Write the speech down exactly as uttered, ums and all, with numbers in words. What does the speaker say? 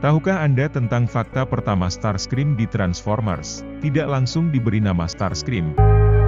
Tahukah Anda tentang fakta pertama Starscream di Transformers? Tidak langsung diberi nama Starscream.